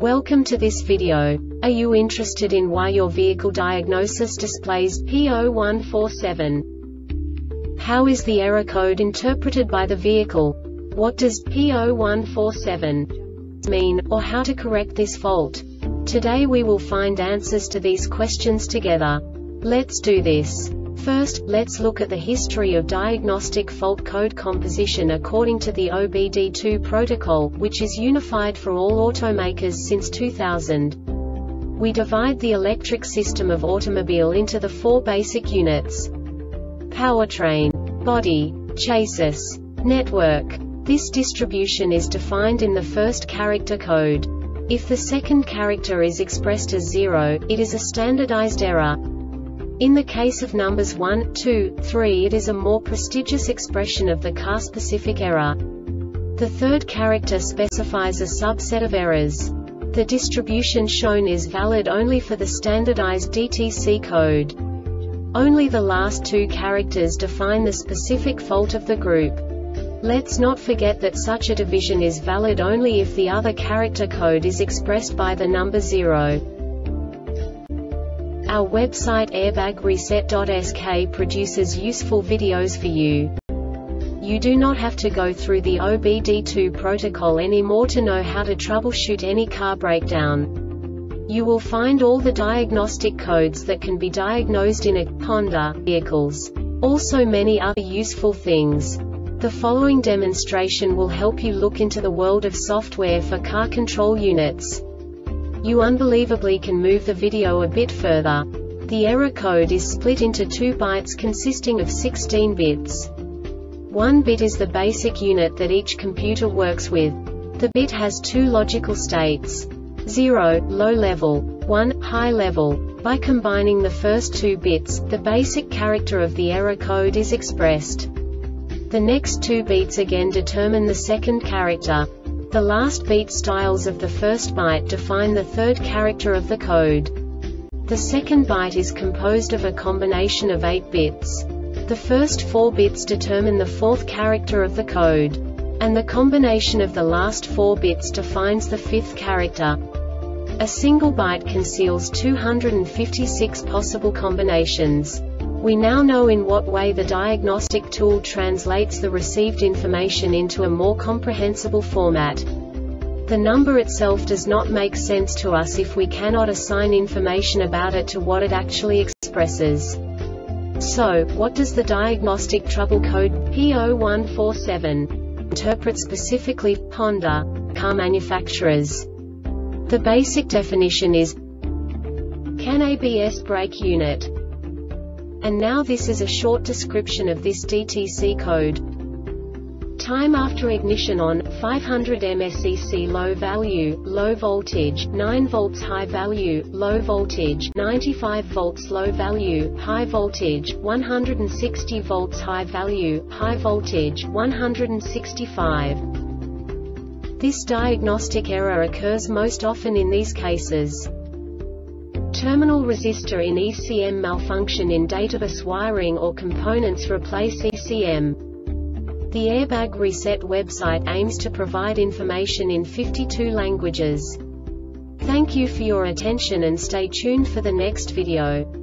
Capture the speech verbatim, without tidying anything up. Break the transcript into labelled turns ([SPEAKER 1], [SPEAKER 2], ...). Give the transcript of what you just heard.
[SPEAKER 1] Welcome to this video. Are you interested in why your vehicle diagnosis displays P zero one four seven? How is the error code interpreted by the vehicle? What does P zero one four seven mean, or how to correct this fault? Today we will find answers to these questions together. Let's do this. First, let's look at the history of diagnostic fault code composition according to the O B D two protocol, which is unified for all automakers since two thousand. We divide the electric system of automobile into the four basic units: powertrain, body, chassis, network. This distribution is defined in the first character code. If the second character is expressed as zero, it is a standardized error. In the case of numbers one, two, three, it is a more prestigious expression of the car-specific error. The third character specifies a subset of errors. The distribution shown is valid only for the standardized D T C code. Only the last two characters define the specific fault of the group. Let's not forget that such a division is valid only if the other character code is expressed by the number zero. Our website airbag reset dot S K produces useful videos for you. You do not have to go through the O B D two protocol anymore to know how to troubleshoot any car breakdown. You will find all the diagnostic codes that can be diagnosed in a Honda vehicles. Also many other useful things. The following demonstration will help you look into the world of software for car control units. You unbelievably can move the video a bit further. The error code is split into two bytes consisting of sixteen bits. One bit is the basic unit that each computer works with. The bit has two logical states: zero, low level, one, high level. By combining the first two bits, the basic character of the error code is expressed. The next two beats again determine the second character. The last beat styles of the first byte define the third character of the code. The second byte is composed of a combination of eight bits. The first four bits determine the fourth character of the code. And the combination of the last four bits defines the fifth character. A single byte conceals two hundred fifty-six possible combinations. We now know in what way the diagnostic tool translates the received information into a more comprehensible format. The number itself does not make sense to us if we cannot assign information about it to what it actually expresses. So, what does the diagnostic trouble code P zero one four seven interpret specifically for Honda car manufacturers? The basic definition is CAN A B S brake unit. And now this is a short description of this D T C code. Time after ignition on, five hundred milliamperes low value, low voltage, nine volts high value, low voltage, ninety-five volts low value, high voltage, one hundred sixty volts high value, high voltage, one hundred sixty-five. This diagnostic error occurs most often in these cases: terminal resistor in E C M malfunction in databus wiring or components replace E C M. The Airbag Reset website aims to provide information in fifty-two languages. Thank you for your attention and stay tuned for the next video.